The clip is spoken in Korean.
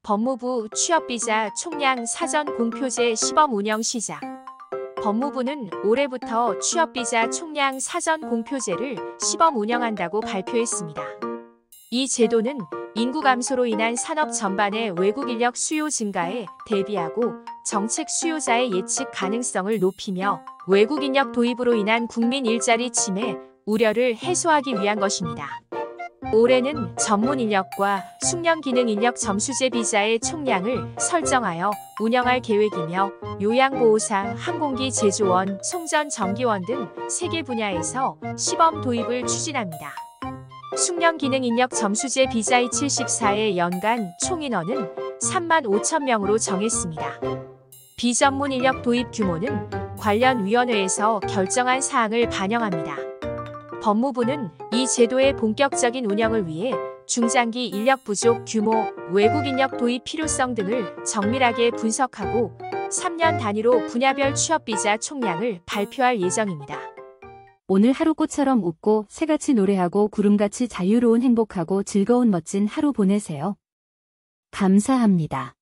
법무부 취업비자 총량 사전 공표제 시범 운영 시작. 법무부는 올해부터 취업비자 총량 사전 공표제를 시범 운영한다고 발표했습니다. 이 제도는 인구 감소로 인한 산업 전반의 외국 인력 수요 증가에 대비하고 정책 수요자의 예측 가능성을 높이며 외국 인력 도입으로 인한 국민 일자리 침해 우려를 해소하기 위한 것입니다. 올해는 전문 인력과 숙련 기능 인력 점수제 비자의 총량을 설정하여 운영할 계획이며 요양보호사, 항공기 제조원, 송전 전기원 등 3개 분야에서 시범 도입을 추진합니다. 숙련 기능 인력 점수제 비자의 74의 연간 총인원은 3만 5천 명으로 정했습니다. 비전문 인력 도입 규모는 관련 위원회에서 결정한 사항을 반영합니다. 법무부는 이 제도의 본격적인 운영을 위해 중장기 인력 부족 규모, 외국 인력 도입 필요성 등을 정밀하게 분석하고 3년 단위로 분야별 취업비자 총량을 발표할 예정입니다. 오늘 하루 꽃처럼 웃고 새같이 노래하고 구름같이 자유로운 행복하고 즐거운 멋진 하루 보내세요. 감사합니다.